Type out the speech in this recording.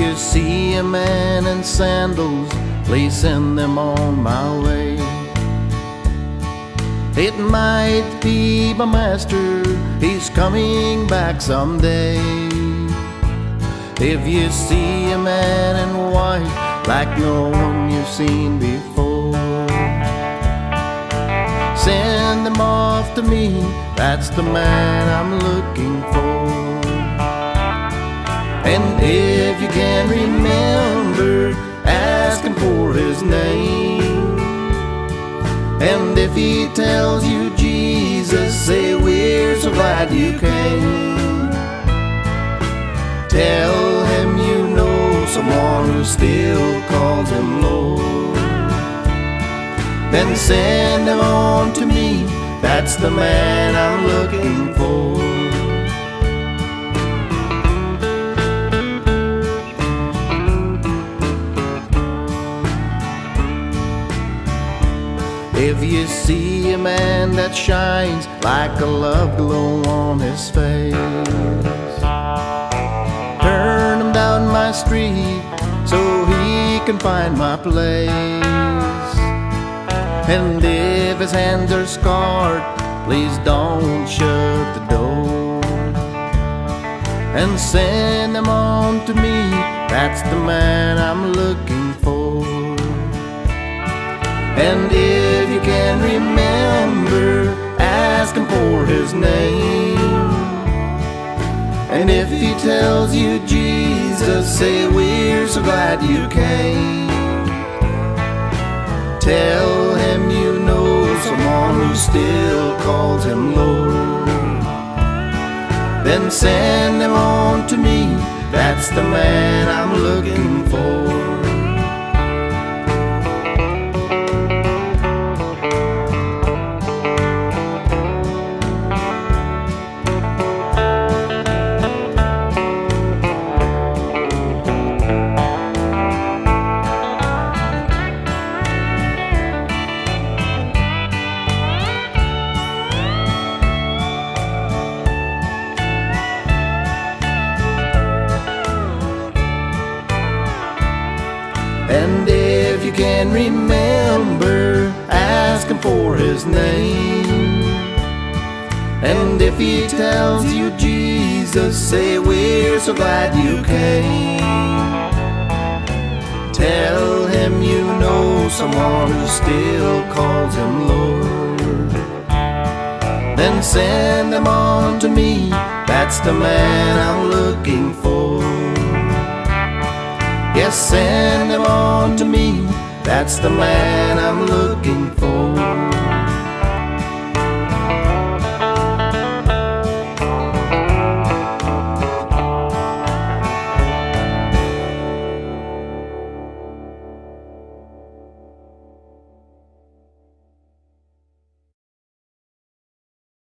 you see a man in sandals, please send them on my way. It might be my master, he's coming back someday. If you see a man in white like no one you've seen before, send him off to me, that's the man I'm looking for. And if you can remember, ask him for his name. And if he tells you Jesus, say we're so glad you came. Tell him you know someone who still calls him Lord. Then send him on to me, that's the man I'm looking for. If you see a man that shines like a love glow on his face, turn him down my street so he can find my place. And if his hands are scarred, please don't shut the door. And send him on to me, that's the man I'm looking for. And if you can remember, ask him for his name. And if he tells you Jesus, say we're so glad you came. Tell him you know someone who still calls him Lord. Then send him on to me, that's the man I'm looking for. And if you can remember, ask him for his name. And if he tells you Jesus, say we're so glad you came. Tell him you know someone who still calls him Lord. Then send him on to me, that's the man I'm looking for. Yes, send him on to me, that's the man I'm looking for.